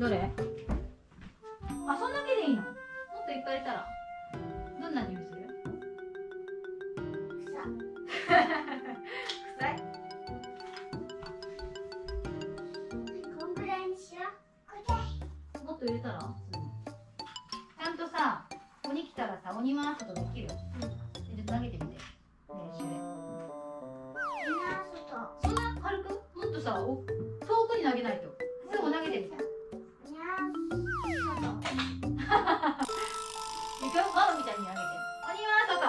どれ？あ、そんだけでいいの？もっといっぱい入れたらどんな匂いする？臭い？ こんぐらいにしよう。 もっと入れたら？ちゃんとさ、鬼来たらさ、鬼回すことできる？ちょっと投げてみて。練習で。そんな軽く？もっとさ、遠くに投げないと。すぐ投げてみて。いくよ、ママみたいに投げて。鬼は外。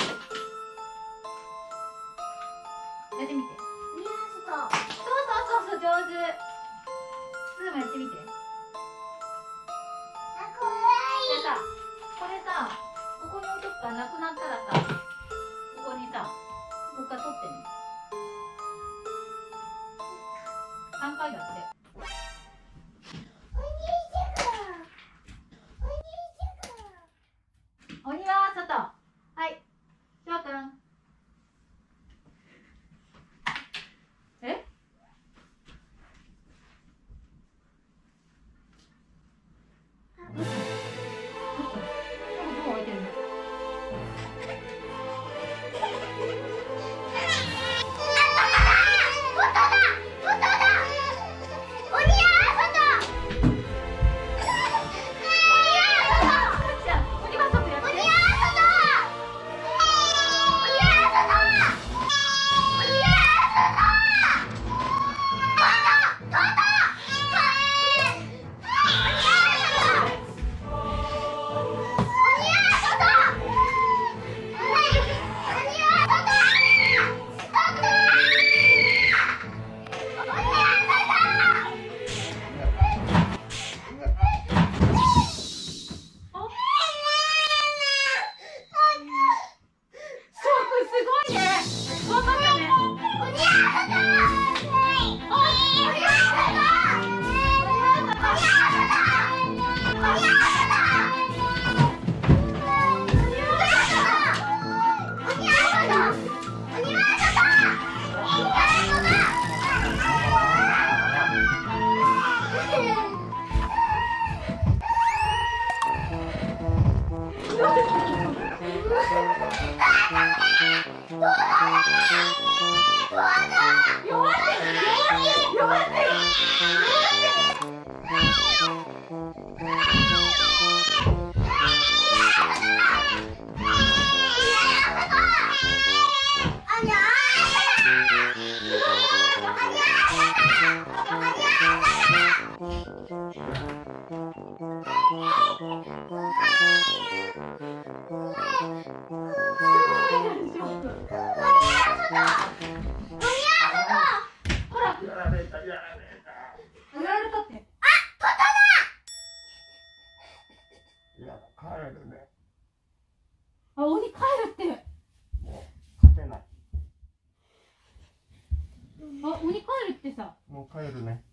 やってみて。そう、上手。すぐもやってみて。でさ、これさ、ここに置いとくからなくなったらさ、ここにさ、ここから取ってね。3回だって。鬼は外。はい。翔くん。え？どうした？どう置いてるの？あ、鬼帰るって。 勝てない。 あ、鬼帰るってさ。 もう帰るね。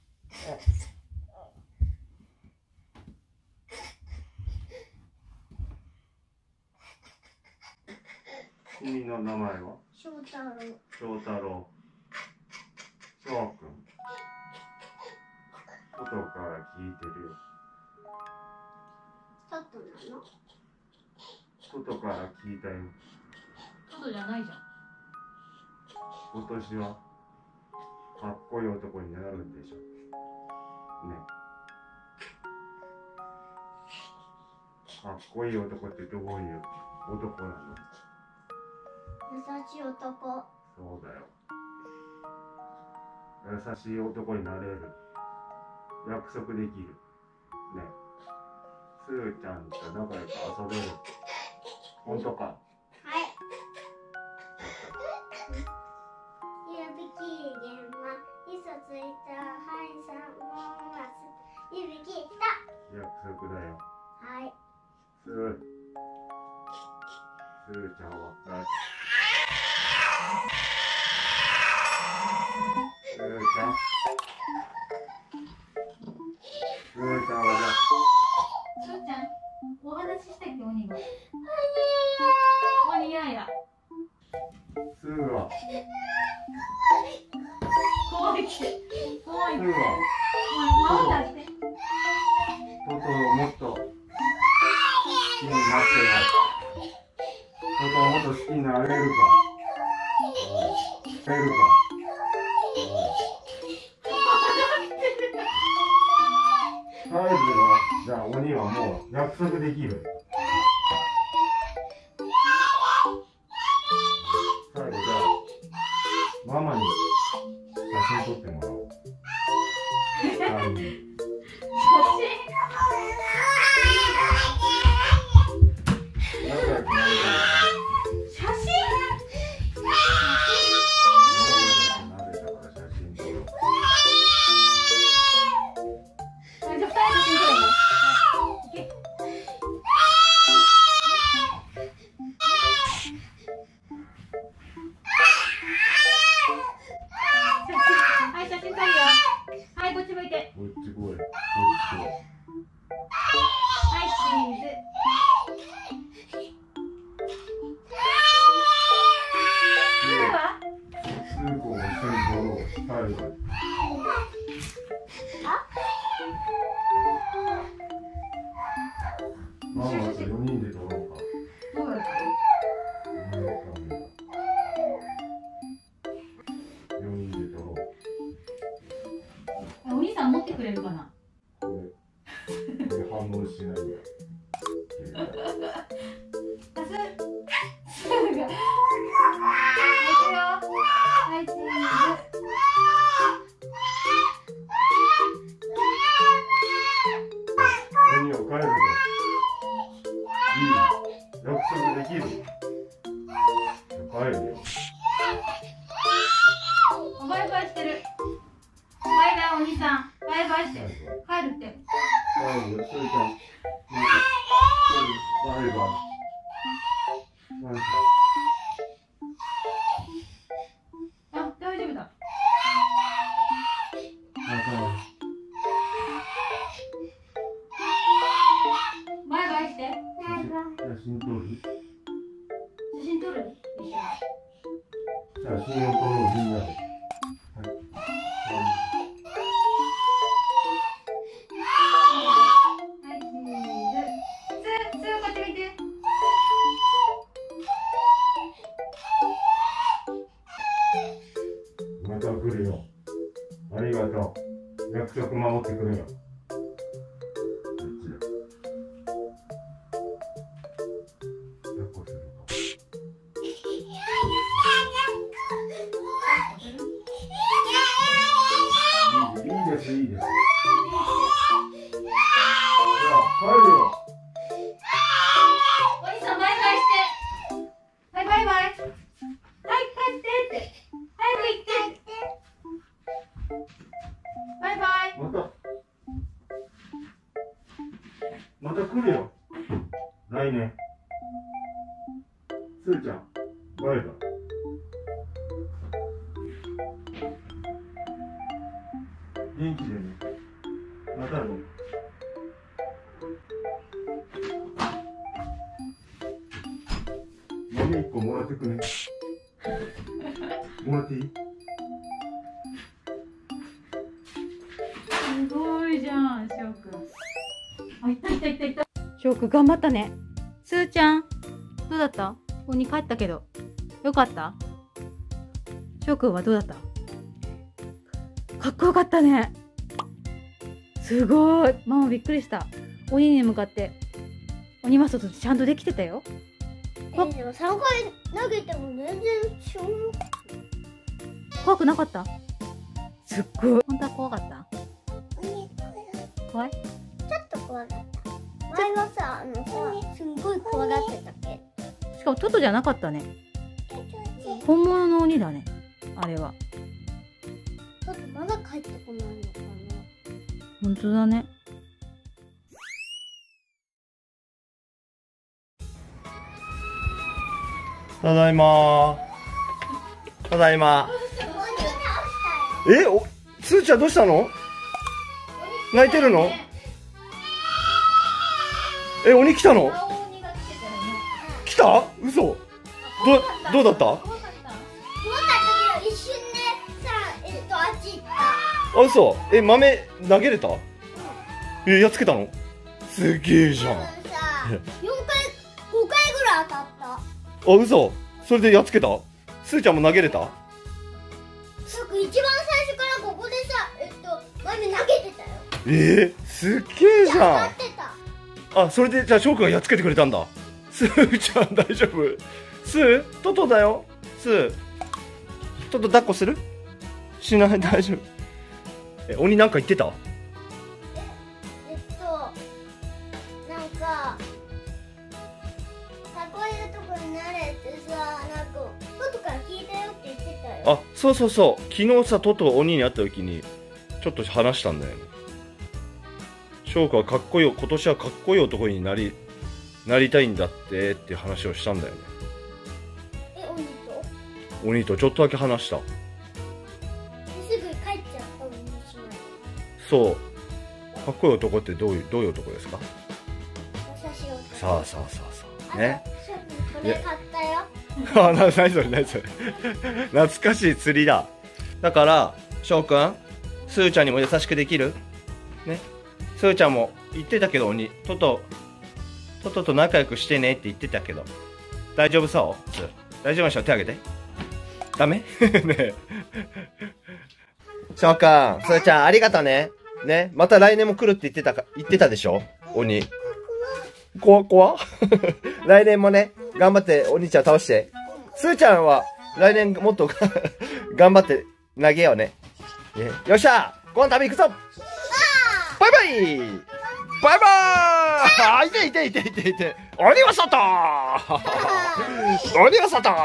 君の名前は？ 翔太郎。 翔太郎。翔くん。外から聞いてるよ。 外なの？ 外から聞いたよ。 外じゃないじゃん。 今年はかっこいい男になるんでしょ。ね。かっこいい男ってどういう男なの？ 優しい男。 そうだよ。優しい男になれる。約束できる。ね。すーちゃんと仲良く遊べる。本当か？ はい。指切りは磯ついたはいさんもます指切った。 約束だよ。 はい。 すーちゃんはすーちゃん。すーちゃんはすーちゃん、お話ししたいって鬼が。鬼やや。 すーは怖いって。怖いって。 すーはもうだって。 になれるか。なれるか。帰るよ。じゃあ鬼はもう約束できる。最後じゃあママに写真撮ってもらおう。はい。仲良くなりたい。 写真？ 仲良くなれたから写真撮ろう。 じゃあ2人で写真撮るの？はい、写真撮るよ。はい、こっち向いて。 こっち来い。こっち来い。 はい、チーズ。すぐは？ スープを一緒に撮ろう。最後。ママと4人で撮ろうか。 どうだった？ 4人で撮ろう。 お兄さん持ってくれるかな？ これ反応しないんだ。 すぐ。はい、行くよ。はい、チーズ。 鬼を帰るぞ。いい。約束できる。帰るよ。 バイバイしてる。バイバイお兄さん。バイバイして。帰るって。 帰るよ。それじゃん。バイバイ。バイバイ。 あ、大丈夫だ。バイバイして。 写真撮る？ 写真撮る？一緒に。 写真を撮ろう、みんなで。 はい、チーズ。こっち見て。 また来るよ。ありがとう。約束守ってくれよ。こっちだ。抱っこするか。いいです、いいです。じゃあ、帰るよ。 お兄さんバイバイして。はい、バイバイ。はい、帰ってって。早く行って。バイバイ。 また来るよ。来年。すーちゃん、バイバイ。元気でね。またね。豆1個もらってくね。もらっていい？ すごいじゃん、しょうくん。あ、いったいったいったいった。しょうくん頑張ったね。すーちゃん、どうだった？鬼帰ったけど。よかった？しょうくんはどうだった？かっこよかったね。すごい。ママびっくりした。鬼に向かって。鬼は外でちゃんとできてたよ。 でも3回投げても全然しょうがない。 怖くなかった？すっごい。本当は怖かった？怖い？ ちょっと怖かった。前はさ、すんごい怖がってたけど。 しかもトトじゃなかったね。本物の鬼だね。あれは。 ちょっとまだ帰ってこないのかな。 本当だね。 ただいまー。ただいま。すーちゃんどうしたの？泣いてるの？鬼来たの？来た？嘘。どうだった？ 怖かったけど一瞬でさ、あっち行った。 あ、嘘。豆投げれた？やっつけたの？すげえじゃん。 さ、4回、5回ぐらい当たった。 あ、嘘。 それでやっつけた？すーちゃんも投げれた？ 翔くん一番最初からここでさ、前に投げてたよ。 すっげえじゃん。 当たってた。 あ、それでじゃあ翔くんがやっつけてくれたんだ。すーちゃん大丈夫？すー、トトだよ。すー、トト抱っこする？しない、大丈夫。鬼なんか言ってた？ なんかこういうとこに慣れてさ、なんか外から聞いたよって言ってたよ。 あ、そうそうそう。昨日さ、トト鬼に会った時にちょっと話したんだよね。翔くんはかっこいい、今年はかっこいい男になりたいんだっていう話をしたんだよね。鬼とちょっとだけ話した。 すぐ帰っちゃったもんね、しまい。 そう。かっこいい男ってどういう男ですか？ 優しい男。 さあね。 翔くんこれ買ったよ。 あ、何それ何それ。懐かしい釣りだ。だから翔くん、すーちゃんにも優しくできるね。すーちゃんも言ってたけど、鬼トトと仲良くしてねって言ってたけど、大丈夫そう？大丈夫でしょ？手あげて。ダメ？ね。翔くん、すーちゃんありがとうね。ね、また来年も来るって言ってたでしょ？鬼。怖来年もね、頑張ってお兄ちゃん倒して。すーちゃんは来年もっと頑張って投げようね。よっしゃ、ご飯食べ行くぞ。バイバイ。バイバーイ。痛い。鬼は外。鬼は外。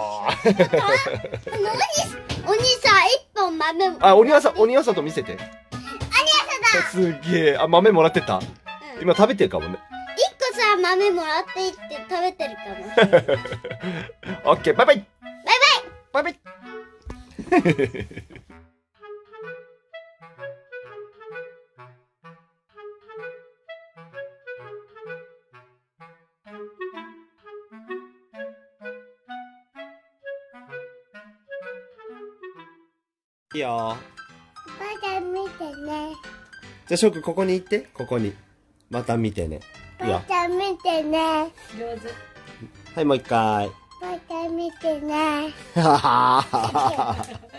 鬼さ、一本豆も。 あ、鬼は外見せて。すげえ。あ、豆もらってた？今食べてるかもね。 一個さ、豆もらっていって食べてるかも。 オッケー、バイバイ。バイバイ。いいよ。 また見てね。 じゃあ、翔くんここに行って。ここに。また見てね。いいよ。 また見てね。 上手。 はい、もう一回。 また見てね。 はははは。